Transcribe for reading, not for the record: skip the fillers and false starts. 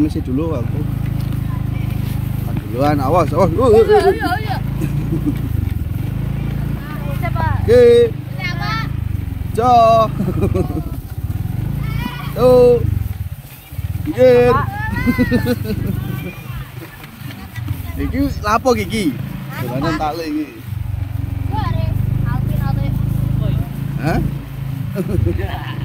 permisi dulu aku. Duluan, awas. Iya. Siapa? Oke. Siapa? Jo. Tuh. Gigit. Iki lapo iki? Dolanan tali iki. Alvin atau Hah?